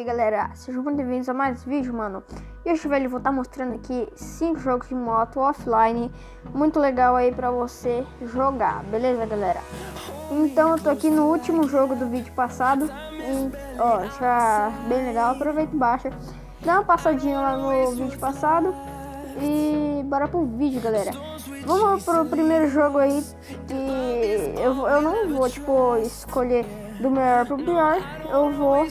Salve galera, sejam muito bem-vindos a mais um vídeo, mano. E hoje, velho, eu vou estar mostrando aqui 5 jogos de moto offline muito legal aí pra você jogar, beleza galera? Então eu tô aqui no último jogo do vídeo passado e, ó, já bem legal, aproveita e baixa, dá uma passadinha lá no vídeo passado e bora pro vídeo, galera. Vamos pro primeiro jogo aí, que eu não vou, tipo, escolher do melhor pro pior, eu vou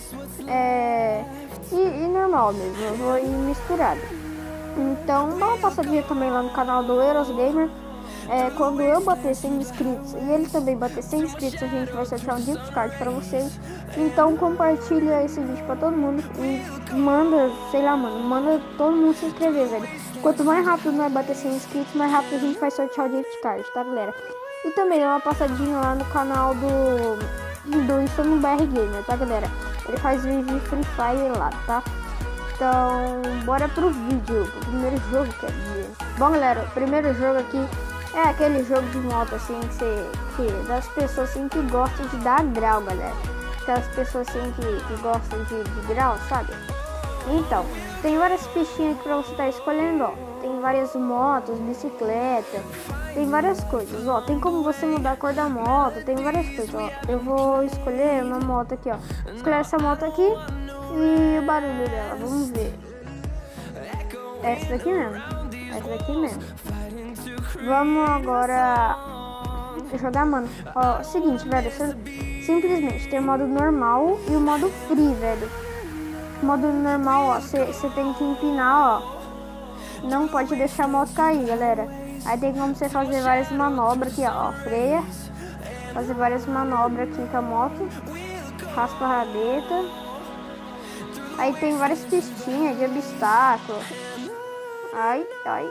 ir normal mesmo, eu vou ir misturado. Então dá uma passadinha também lá no canal do Eros Gamer. Quando eu bater 100 inscritos e ele também bater 100 inscritos, a gente vai sortear um gift card pra vocês. Então compartilha esse vídeo pra todo mundo e manda, sei lá, mano, manda todo mundo se inscrever, velho. Quanto mais rápido nós bater 100 inscritos, mais rápido a gente vai sortear o gift card, tá galera? E também dá uma passadinha lá no canal do Insano BR Gamer, tá galera? Ele faz vídeo de Free Fire lá, tá? Então bora pro vídeo, pro primeiro jogo, quer dizer. Bom galera, o primeiro jogo aqui é aquele jogo de moto assim que das pessoas assim que gostam de dar grau, galera. Aquelas pessoas assim que gostam de grau, sabe? Então, tem várias pistinhas aqui pra você estar escolhendo, ó. Tem várias motos, bicicleta, tem várias coisas, ó. Tem como você mudar a cor da moto, tem várias coisas, ó. Eu vou escolher uma moto aqui, ó. Vou escolher essa moto aqui e o barulho dela, vamos ver. Essa daqui mesmo, essa daqui mesmo. Vamos agora jogar, mano. Ó, seguinte, velho, simplesmente tem o modo normal e o modo free, velho. O modo normal, ó, você tem que empinar, ó. Não pode deixar a moto cair, galera. Aí tem como você fazer várias manobras aqui, ó. Freia. Fazer várias manobras aqui com a moto. Raspa a rabeta. Aí tem várias pistinhas de obstáculo. Ai.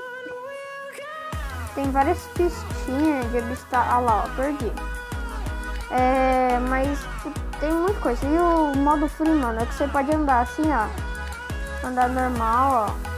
Tem várias pistinhas de obstáculo. Olha lá, ó, perdi. Mas tem muita coisa. E o modo free, mano, é que você pode andar assim, ó. Andar normal, ó.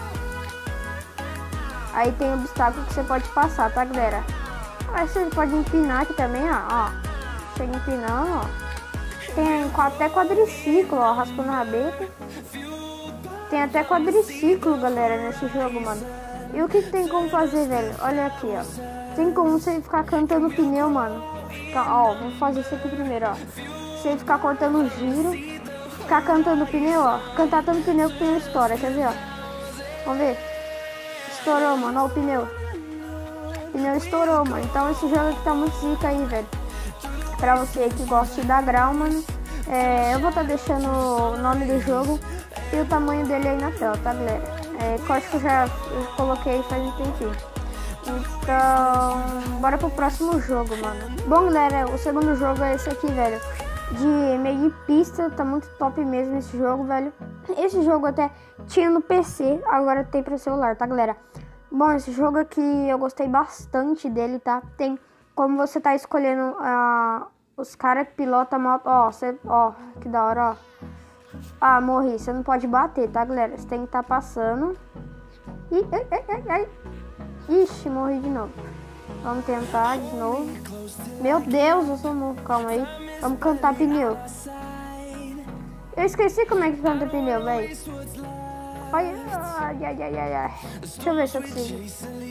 Aí tem obstáculo que você pode passar, tá galera? Aí você pode empinar aqui também, ó. Chega empinando, ó. Tem até quadriciclo, ó, raspando a rabeta. Tem até quadriciclo, galera, nesse jogo, mano. E o que tem como fazer, velho? Olha aqui, ó. Tem como você ficar cantando pneu, mano. Ó, vamos fazer isso aqui primeiro, ó. Você ficar cortando giro, ficar cantando pneu, ó. Cantar tanto pneu que o pneu estoura, quer ver, ó? Vamos ver. Estourou, mano, ó o pneu. O pneu estourou, mano. Então esse jogo aqui tá muito zica aí, velho. Pra você que gosta de dar grau, mano. Eu vou estar deixando o nome do jogo e o tamanho dele aí na tela, tá galera? Que eu acho que eu coloquei faz um tempinho. Então, bora pro próximo jogo, mano. Bom galera, o segundo jogo é esse aqui, velho. De meio de pista, tá muito top mesmo esse jogo, velho. Esse jogo até tinha no PC, agora tem pra celular, tá galera? Bom, esse jogo aqui eu gostei bastante dele, tá? Tem como você tá escolhendo os caras que pilotam a moto, ó, que da hora, ó. Ah, morri, você não pode bater, tá galera? Você tem que estar passando. Ai. Ixi, morri de novo. Vamos tentar de novo. Meu Deus, eu sou novo, calma aí. Vamos cantar pneu. Eu esqueci como é que canta pneu, velho. Ai. Deixa eu ver se eu consigo.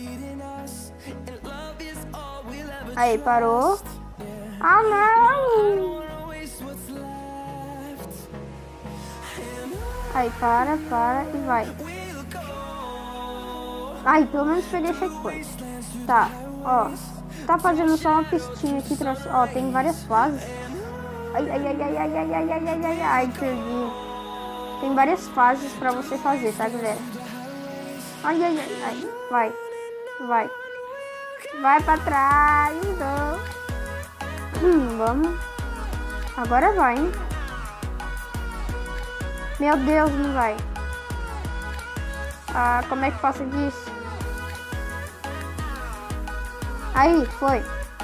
Aí, parou. Ah, não! Aí, para e vai. Ai, pelo menos peguei checkpoint. Tá, ó. Tá fazendo só uma pistinha aqui. Ó, tem várias fases. Ai, perdi. Tem várias fases pra você fazer, tá, galera? Ai. Vai. Vai pra trás. Vamos. Agora vai, hein? Meu Deus, não vai. Como é que passa disso? Aí, foi.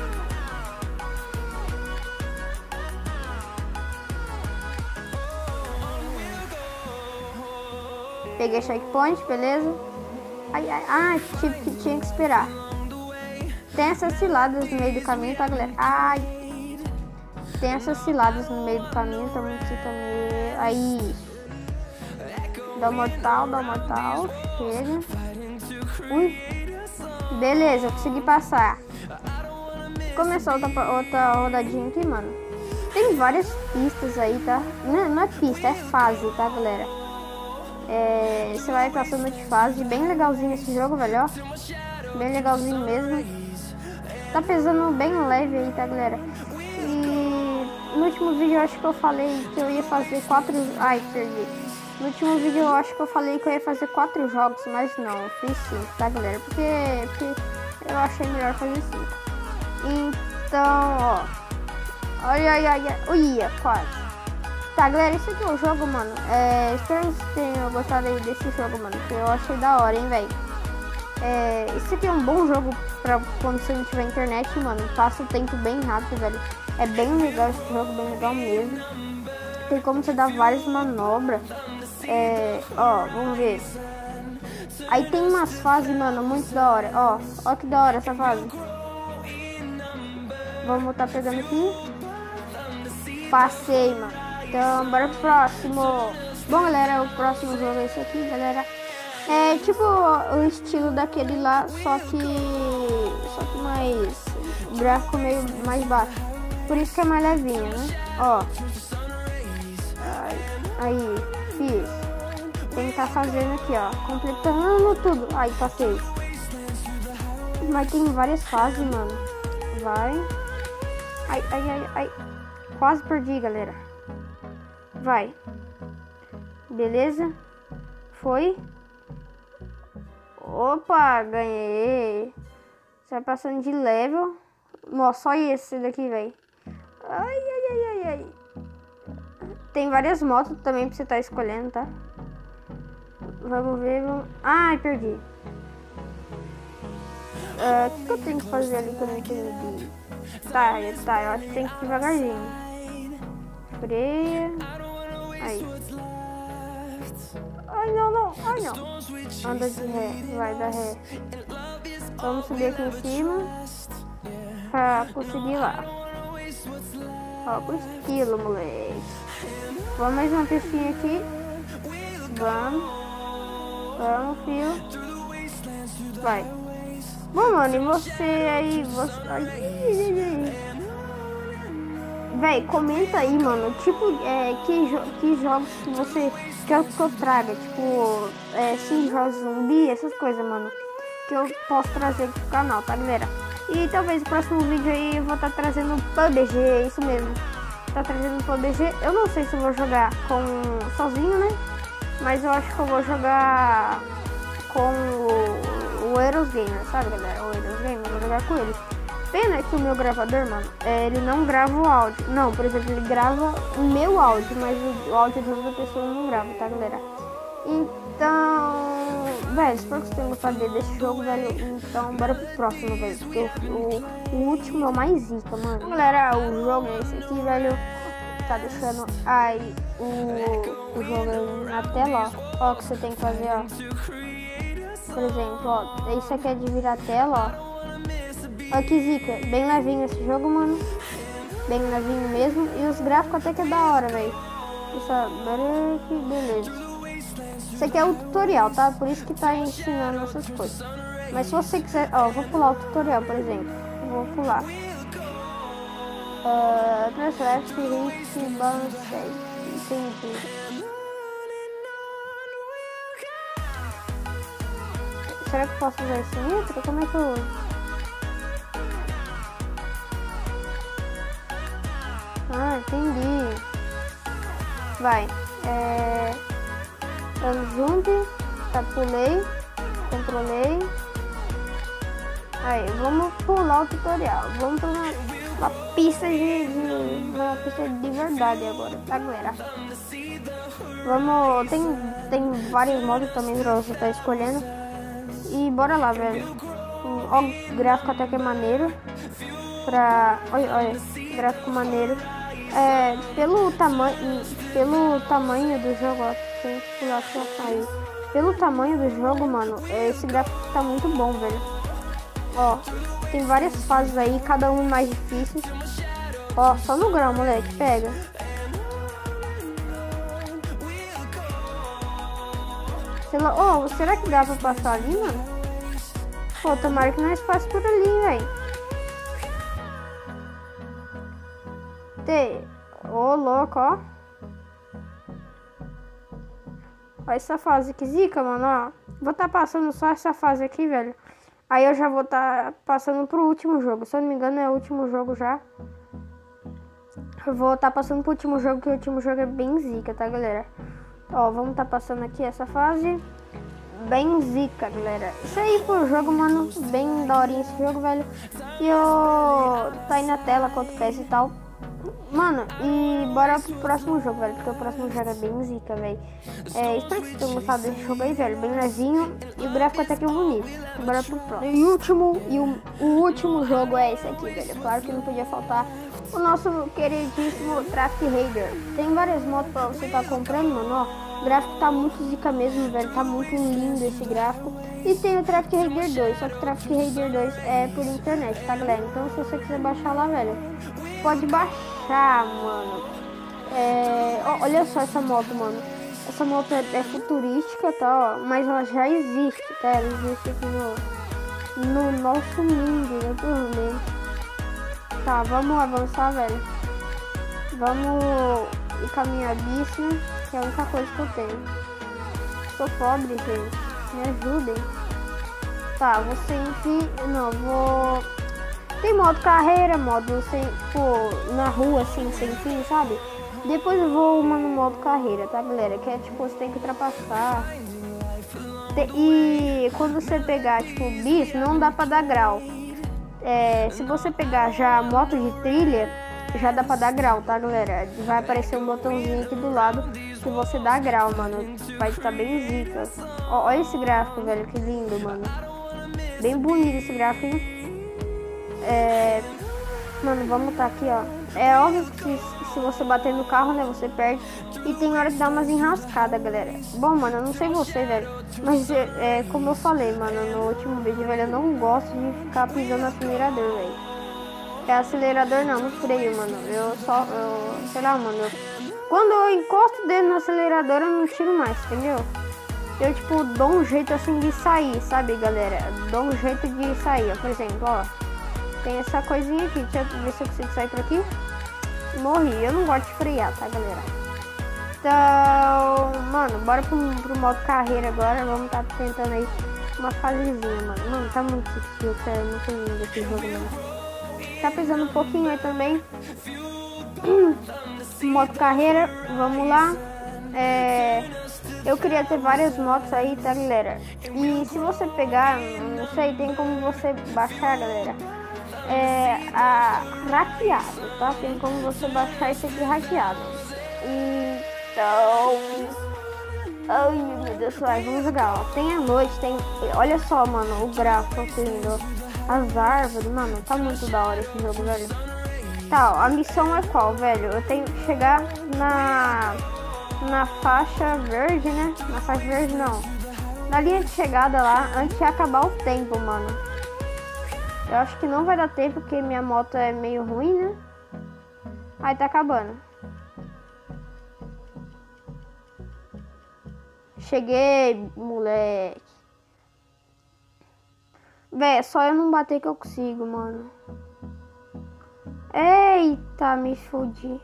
Peguei checkpoint, beleza? Tinha que esperar. Tem essas ciladas no meio do caminho, tá, galera? Tem essas ciladas no meio do caminho, então você também. Aí, Dá mortal. Chega. Ui. Beleza, eu consegui passar. Começou outra rodadinha aqui, mano. Tem várias pistas aí, tá? Não é pista, é fase, tá, galera? Você vai passando de fase. Bem legalzinho esse jogo, velho, ó. Bem legalzinho mesmo. Tá pesando bem leve aí, tá, galera? E no último vídeo eu acho que eu falei que eu ia fazer 4... Ai, perdi. No último vídeo eu acho que eu falei que eu ia fazer 4 jogos, mas não, eu fiz 5, tá, galera? Porque eu achei melhor fazer 5. Então, ó. Olha, uia, quase. Tá, galera, esse aqui é o jogo, mano. Espero que vocês tenham gostado aí desse jogo, mano, que eu achei da hora, hein, velho. Esse aqui é um bom jogo pra quando você não tiver internet, mano. Passa o tempo bem rápido, velho. É bem legal esse jogo, bem legal mesmo. Tem como você dar várias manobras. Ó, vamos ver. Aí tem umas fases, mano, muito da hora. Ó que da hora essa fase. Vamos tá pegando aqui. Passei, mano. Então, bora pro próximo. Bom, galera, o próximo jogo é esse aqui, galera. É tipo o estilo daquele lá, só que mais gráfico meio mais baixo. Por isso que é mais levinho, né? Ó. Aí, fiz. Tem que estar fazendo aqui, ó. Completando tudo. Aí, passei. Mas tem várias fases, mano. Vai. Ai. Quase perdi, galera. Vai. Beleza. Foi. Opa, ganhei. Você vai passando de level. Nossa, só esse daqui, velho. Ai. Tem várias motos também pra você estar escolhendo, tá? Vamos ver. Ai, perdi. O que eu tenho que fazer ali que eu não entendi? Tá, eu acho que tem que ir devagarzinho. Freia. Aí. Ai, não. Anda de ré, vai dar ré. Vamos subir aqui em cima pra conseguir lá. Ó, com estilo, moleque. Vamos mais uma pistinha aqui. Vamos, filho. Vai. Bom, mano, e você aí? Véi, comenta aí, mano. Tipo, que jogos que você quer que eu traga? Tipo, sim, jogos zumbi, essas coisas, mano. Que eu posso trazer aqui pro canal, tá, galera? E talvez no próximo vídeo aí eu vou estar trazendo PUBG, é isso mesmo. Tá trazendo PUBG. Eu não sei se eu vou jogar sozinho, né? Mas eu acho que eu vou jogar com o Eros Gamer, sabe, galera? O Eros Gamer, eu vou jogar com ele. Pena que o meu gravador, mano, ele não grava o áudio. Não, por exemplo, ele grava o meu áudio, mas o áudio de outra pessoa não grava, tá, galera? Então, velho, espero que vocês tenham gostado desse jogo, velho. Então, bora pro próximo, velho. Porque o último é o mais zica, mano. Então, galera, o jogo é esse aqui, velho. Tá deixando aí o jogo aí na tela, ó. Ó, o que você tem que fazer, ó. Por exemplo, ó, isso aqui é de virar a tela, ó. Olha que zica, bem levinho esse jogo, mano. Bem levinho mesmo. E os gráficos até que é da hora, velho. Que beleza. Isso aqui é o tutorial, tá? Por isso que tá ensinando essas coisas. Mas se você quiser... Ó, eu vou pular o tutorial, por exemplo. Eu vou pular. Translate, hit, balance, entendi. Será que eu posso usar esse nitro? Como é que eu uso? Ah, entendi. Vai. Jump. Tá, pulei. Controlei. Aí, vamos pular o tutorial. Vamos pra uma pista uma pista de verdade agora, tá, galera? Vamos... Tem vários modos também pra você tá escolhendo. E bora lá, velho. Ó, o gráfico até que é maneiro. Olha, gráfico maneiro. Pelo tamanho do jogo, ó, tem que pular pra sair. Pelo tamanho do jogo, mano, esse gráfico tá muito bom, velho. Ó, tem várias fases aí, cada uma mais difícil. Ó, só no grau, moleque, pega. Sei lá, será que dá pra passar ali, mano? Pô, tomara que nós passe por ali, velho. Louco, ó. Olha essa fase que zica, mano, ó. Vou tá passando só essa fase aqui, velho. Aí eu já vou tá passando pro último jogo. Se eu não me engano é o último jogo já. Eu vou tá passando pro último jogo, que o último jogo é bem zica, tá, galera? Ó, vamos tá passando aqui essa fase. Bem zica, galera. Isso aí pro jogo, mano. Bem daorinha esse jogo, velho. E eu tá aí na tela quanto pesa e tal. Mano, e bora pro próximo jogo, velho. Porque o próximo jogo é bem zica, velho. Espero que vocês tenham gostado desse jogo aí, velho. Bem levinho. E o gráfico até que é bonito. Bora pro próximo. E o último jogo é esse aqui, velho. Claro que não podia faltar o nosso queridíssimo Traffic Raider. Tem várias motos pra você tá comprando, mano, ó. O gráfico tá muito zica mesmo, velho. Tá muito lindo esse gráfico. E tem o Traffic Raider 2. Só que o Traffic Raider 2 é por internet, tá, galera? Então se você quiser baixar lá, velho, pode baixar, mano. Olha só essa moto, mano. Essa moto é futurística, tá, ó. Mas ela já existe, tá? Ela existe aqui no nosso mundo, naturalmente. Tá, vamos avançar, velho. Vamos ir caminhar bicho, que é a única coisa que eu tenho. Sou pobre, gente. Me ajudem. Tá, você enfim. Não, vou. Tem modo carreira, modo sem, tipo, na rua, assim, sem fim, sabe? Depois eu vou no modo carreira, tá, galera? Que é tipo, você tem que ultrapassar. E quando você pegar, tipo, bicho, não dá pra dar grau. Se você pegar já a moto de trilha, já dá pra dar grau, tá, galera? Vai aparecer um botãozinho aqui do lado que você dá grau, mano. Vai ficar bem zica. Olha esse gráfico, velho, que lindo, mano. Bem bonito esse gráfico, hein? Mano, vamos tá aqui, ó. É óbvio que se você bater no carro, né, você perde. E tem hora que dá umas enrascadas, galera. Bom, mano, eu não sei você, velho, mas como eu falei, mano, no último vídeo, velho, eu não gosto de ficar pisando no acelerador, velho. Acelerador não, no freio, mano. Sei lá, mano. Quando eu encosto o dedo no acelerador, eu não tiro mais, entendeu? Eu, tipo, dou um jeito assim de sair, sabe, galera? Dou um jeito de sair, ó. Por exemplo, ó. Tem essa coisinha aqui, deixa eu ver se eu consigo sair por aqui. Morri, eu não gosto de frear, tá, galera? Então, mano, bora pro modo carreira agora. Vamos tá tentando aí uma fasezinha, mano. Mano, tá muito difícil, é muito lindo esse jogo, mano. Tá pesando um pouquinho aí também. Modo carreira, vamos lá. Eu queria ter várias motos aí, tá, galera? E se você pegar, não sei, tem como você baixar, galera. Hackeado, tá? Tem como você baixar isso aqui hackeado. Então, ai meu Deus, vamos jogar, ó. Tem a noite, olha só, mano, o gráfico lindo, as árvores, mano, tá muito da hora esse jogo, velho. Tá, ó, a missão é qual, velho? Eu tenho que chegar na faixa verde, né? Na faixa verde não, na linha de chegada lá, antes de acabar o tempo, mano. Eu acho que não vai dar tempo, porque minha moto é meio ruim, né? Aí tá acabando. Cheguei, moleque. Véi, é só eu não bater que eu consigo, mano. Eita, me fudi.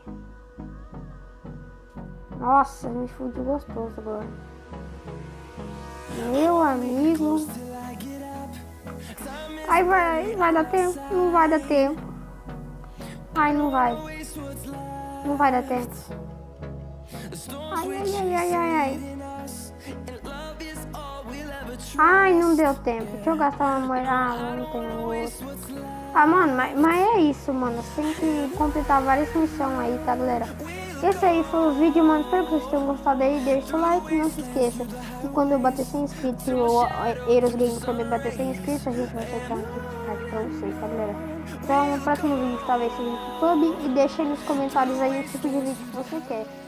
Nossa, me fudi gostoso agora. Meu amigo. Ai, vai dar tempo? Não vai dar tempo. Ai, não vai. Não vai dar tempo. Ai. Ai, não deu tempo. Deixa eu gastar uma moeda. Não tem outro. Mano, mas é isso, mano. Você tem que completar várias missões aí, tá, galera? Esse aí foi o vídeo, mano. Espero que vocês tenham gostado aí. Deixa o like, não se esqueça que quando eu bater 100 inscritos e o Eros Game também bater 100 inscritos, a gente vai soltar um gift pra vocês, tá, galera? Então, no próximo vídeo talvez seja no YouTube. E deixa aí nos comentários aí o tipo de vídeo que você quer.